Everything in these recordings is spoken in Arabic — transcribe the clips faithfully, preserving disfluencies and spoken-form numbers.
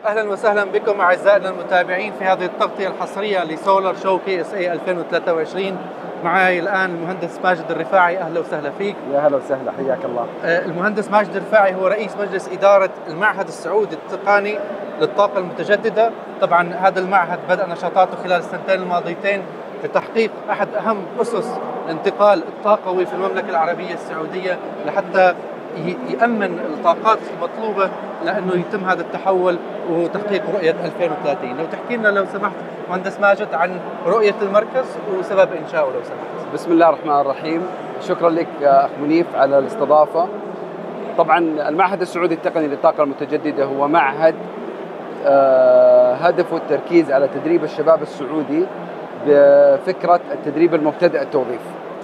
اهلا وسهلا بكم اعزائنا المتابعين في هذه التغطيه الحصريه لسولار شو كي اس اي ألفين وثلاثة وعشرين. معي الان المهندس ماجد الرفاعي، اهلا وسهلا فيك. يا هلا وسهلا، حياك الله. المهندس ماجد الرفاعي هو رئيس مجلس اداره المعهد السعودي التقني للطاقه المتجدده. طبعا هذا المعهد بدأ نشاطاته خلال السنتين الماضيتين لتحقيق احد اهم اسس الانتقال الطاقوي في المملكه العربيه السعوديه، لحتى يأمن الطاقات المطلوبة لأنه يتم هذا التحول وتحقيق رؤية ألفين وثلاثين. لو تحكي لنا لو سمحت مهندس ماجد عن رؤية المركز وسبب إنشائه لو سمحت. بسم الله الرحمن الرحيم، شكرا لك أخ منيف على الاستضافة. طبعا المعهد السعودي التقني للطاقة المتجددة هو معهد هدفه التركيز على تدريب الشباب السعودي بفكرة التدريب المبتدئ التوظيف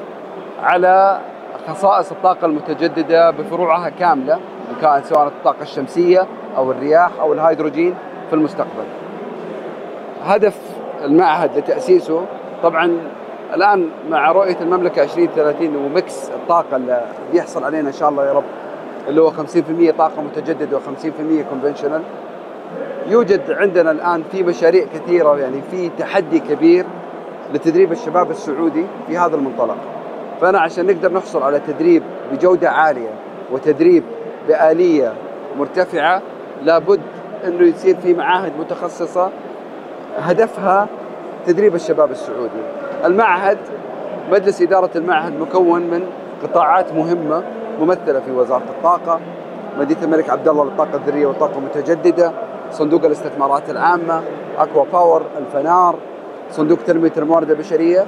على خصائص الطاقة المتجددة بفروعها كاملة، كانت سواء الطاقة الشمسية أو الرياح أو الهيدروجين في المستقبل. هدف المعهد لتأسيسه طبعا الآن مع رؤية المملكة عشرين ثلاثين ومكس الطاقة اللي بيحصل علينا إن شاء الله يا رب، اللي هو خمسين بالمئة طاقة متجددة وخمسين بالمئة كونفنشنال. يوجد عندنا الآن في مشاريع كثيرة، يعني في تحدي كبير لتدريب الشباب السعودي في هذا المنطلق. فأنا عشان نقدر نحصل على تدريب بجودة عالية وتدريب بآلية مرتفعة لابد أنه يصير في معاهد متخصصة هدفها تدريب الشباب السعودي. المعهد مجلس إدارة المعهد مكون من قطاعات مهمة ممثلة في وزارة الطاقة، مدينة الملك عبد الله للطاقة الذرية والطاقة المتجددة، صندوق الاستثمارات العامة، أكوا باور، الفنار، صندوق تنمية الموارد البشرية.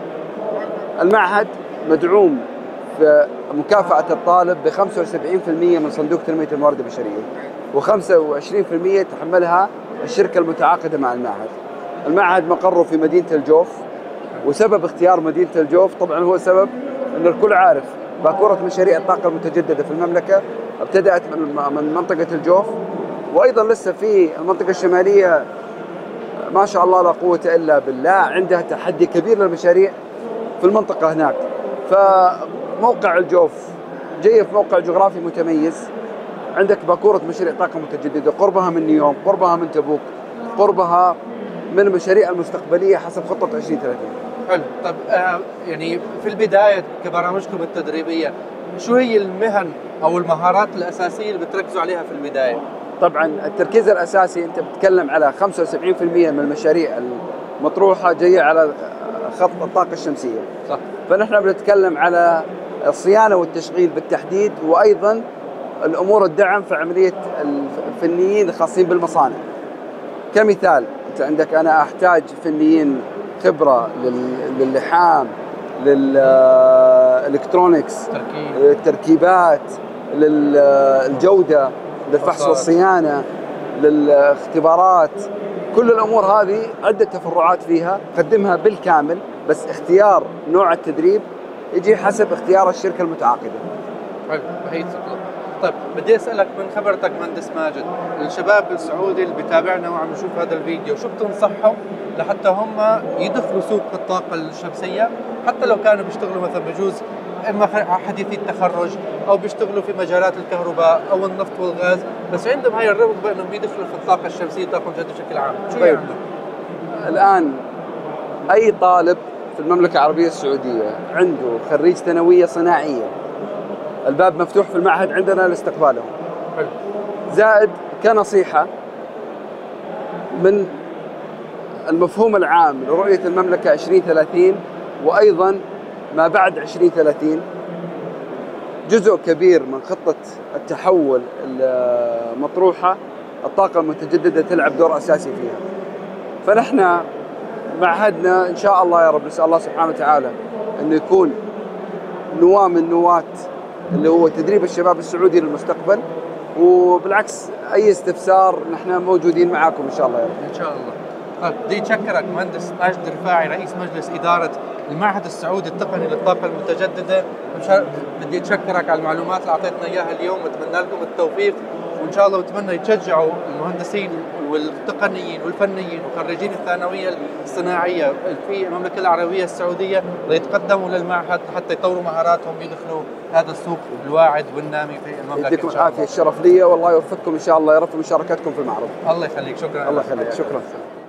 المعهد مدعوم في مكافأة الطالب ب خمسة وسبعين بالمئة من صندوق تنمية الموارد البشرية، وخمسة وعشرين بالمئة تحملها الشركة المتعاقدة مع المعهد. المعهد مقره في مدينة الجوف، وسبب اختيار مدينة الجوف طبعا هو سبب أن الكل عارف باكورة مشاريع الطاقة المتجددة في المملكة ابتدأت من منطقة الجوف، وأيضا لسه في المنطقة الشمالية ما شاء الله لا قوة إلا بالله عندها تحدي كبير للمشاريع في المنطقة هناك. فموقع الجوف جاي في موقع جغرافي متميز، عندك باكورة مشاريع طاقة متجددة، قربها من نيوم، قربها من تبوك، قربها من المشاريع المستقبلية حسب خطة عشرين ثلاثين. حلو. طب آه يعني في البداية كبرامجكم التدريبية شو هي المهن أو المهارات الأساسية اللي بتركزوا عليها في البداية؟ طبعا التركيز الأساسي أنت بتتكلم على خمسة وسبعين بالمئة من المشاريع المطروحة جاية على خط الطاقة الشمسية. صح. فنحن بنتكلم على الصيانة والتشغيل بالتحديد، وأيضا الأمور الدعم في عملية الفنيين الخاصين بالمصانع. كمثال أنت عندك أنا أحتاج فنيين خبرة لللحام، للإلكترونيكس، للتركيبات، للجودة، للفحص والصيانة، للاختبارات. كل الأمور هذه عدة تفرعات فيها قدمها بالكامل، بس اختيار نوع التدريب يجي حسب اختيار الشركة المتعاقدة. حلو، بهي الفكرة. طيب بدي أسألك من خبرتك مهندس ماجد، الشباب السعودي اللي بيتابعنا وعم يشوف هذا الفيديو شو بتنصحهم لحتى هم يدخلوا سوق الطاقة الشمسية، حتى لو كانوا بيشتغلوا مثلا بجوز إما حديثي التخرج أو بيشتغلوا في مجالات الكهرباء أو النفط والغاز، بس عندهم هاي الرغبة إنهم يدخلوا في الطاقة الشمسية والطاقة المتجددة بشكل عام، شو طيب. عندهم؟ الآن أي طالب في المملكة العربية السعودية عنده خريج ثانوية صناعية الباب مفتوح في المعهد عندنا لاستقبالهم. حلو. زائد كنصيحة من المفهوم العام لرؤية المملكة عشرين ثلاثين وأيضا ما بعد عشرين ثلاثين، جزء كبير من خطة التحول المطروحة الطاقة المتجددة تلعب دور أساسي فيها. فنحن معهدنا إن شاء الله يا رب نسأل الله سبحانه وتعالى أنه يكون نواة من نواة اللي هو تدريب الشباب السعودي للمستقبل، وبالعكس أي استفسار نحن موجودين معاكم إن شاء الله يا رب. إن شاء الله. بدي أشكرك مهندس ماجد الرفاعي رئيس مجلس إدارة المعهد السعودي التقني للطاقة المتجددة. بدي أشكرك على المعلومات اللي أعطيتنا إياها اليوم، وأتمنى لكم التوفيق وان شاء الله بتمنى يتشجعوا المهندسين والتقنيين والفنيين وخريجين الثانويه الصناعيه في المملكه العربيه السعوديه ليتقدموا للمعهد حتى يطوروا مهاراتهم يدخلوا هذا السوق الواعد والنامي في المملكه. يديكم العافيه، الشرف لي والله يوفقكم ان شاء الله يا رب في مشاركتكم في المعرض. الله يخليك، شكرا. الله يخليك، شكرا.